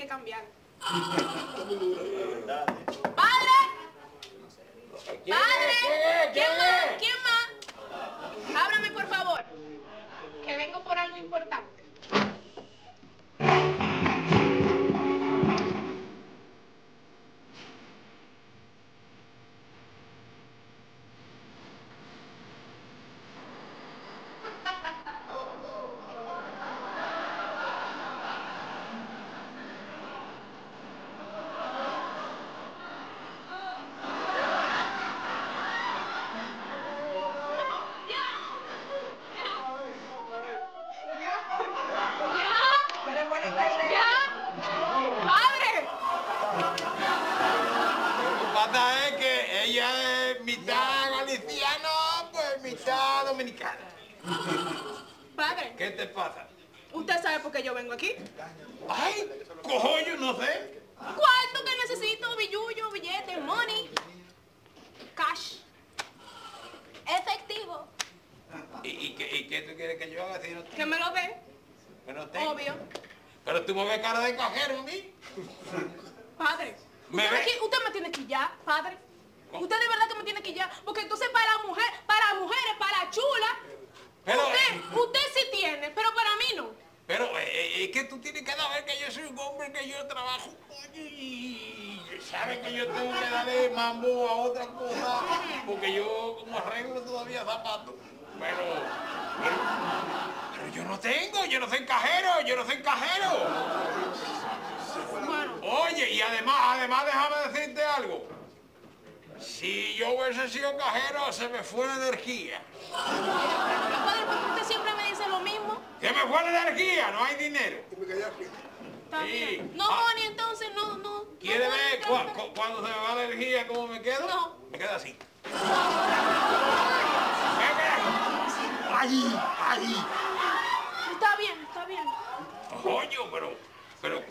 que cambiar. ¡Padre! ¡Padre! ¿Quién más? ¿Quién más? Ábrame, por favor. Que vengo por algo importante. Dominicana. Padre. ¿Qué te pasa? ¿Usted sabe por qué yo vengo aquí? Ay, coño, no sé. ¿Cuánto que necesito? Billullo, billete, money. Cash. Efectivo. ¿Y qué tú quieres que yo haga si no tengo? Que me lo dé. Que no tengo. Obvio. Pero tú me ves cara de cajero a mí. Padre. ¿Me ves? Usted me tiene que ya, padre. Usted de verdad que me tiene que ya. Porque entonces para las mujeres, para la chula. Pero, usted sí tiene, pero para mí no. Pero es que tú tienes que saber que yo soy un hombre, que yo trabajo, coño, y sabes que yo tengo que darle mambo a otra cosa, porque yo como arreglo todavía zapatos. Pero yo no tengo, yo no soy cajero, Bueno. Oye, y además déjame decirte algo. Si yo hubiese sido cajero, se me fue la energía. Pero padre, ¿por qué usted siempre me dice lo mismo? Se me fue la energía, no hay dinero. Está Sí. bien. No, money, entonces no. ¿Quieres no, ver cuando se me va la energía cómo me quedo? No. Me quedo así. ¡Ay! Está bien. Cojoño, pero...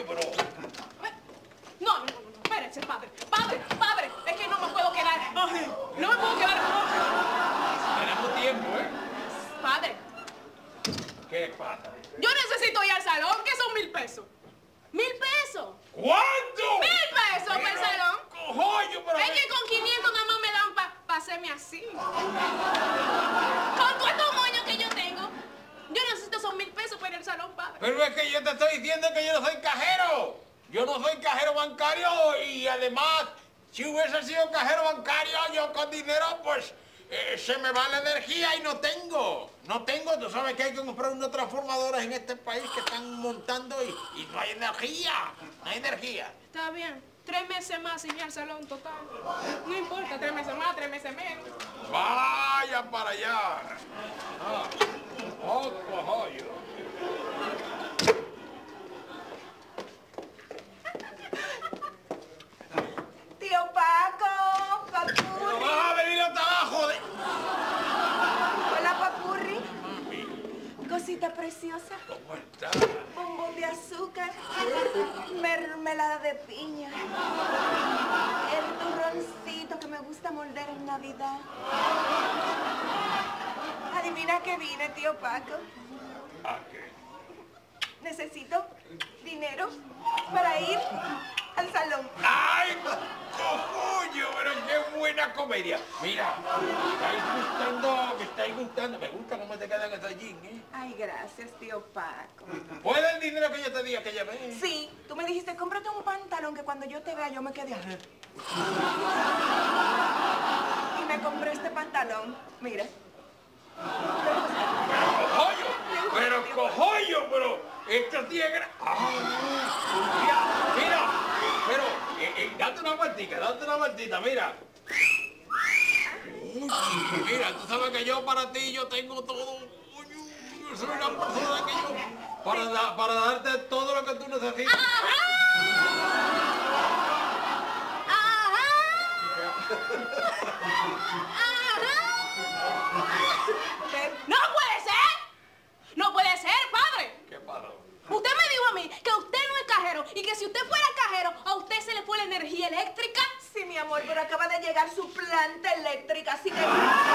No, espérese, padre, es que no me puedo quedar, no me puedo quedar. Tenemos tiempo, ¿eh? Padre, ¿Qué pasa? yo necesito ir al salón, que son 1000 pesos. 1000 pesos. ¿Cuánto? 1000 pesos para el salón. Cojoño, pero... Es que con 500 nada más me dan para hacerme así. Con todos estos moños que yo tengo, yo necesito esos 1000 pesos para ir al salón, padre. Pero es que yo te estoy diciendo que yo no soy cajero. Yo no soy cajero bancario y además, si hubiese sido cajero bancario, yo con dinero, pues, se me va la energía y no tengo. Tú sabes que hay que comprar unas transformadoras en este país que están montando y no hay energía. Está bien, 3 meses más sin ir al salón total. No importa, 3 meses más, 3 meses menos. Vaya para allá. Cojoño. Tío Paco, Papurri. Pero vas a venir hasta abajo de... Hola, Papurri. Cosita preciosa. ¿Cómo estás? Bombón de azúcar. Mermelada de piña. El turroncito que me gusta morder en Navidad. Adivina qué vine, tío Paco. ¿A qué? Necesito dinero para ir al salón. ¡Ay, cojoño! Pero qué buena comedia. Mira, me estáis gustando. Me gusta cómo te quedan esos jeans, ¿eh? Ay, gracias, tío Paco. ¿Puede el dinero que yo te diga que llevé? Sí, tú me dijiste, cómprate un pantalón que cuando yo te vea yo me quede así. Y me compré este pantalón, mira. Pero esto tiene... Mira, pero date una vueltita, mira. Mira, tú sabes que yo para ti, yo tengo todo. Yo soy una persona que yo... Para darte todo lo que tú necesitas. No puede ser, padre. ¿Qué pasa? Usted me dijo a mí que usted no es cajero y que si usted fuera cajero, a usted se le fue la energía eléctrica. Sí, mi amor, pero acaba de llegar su planta eléctrica, así que...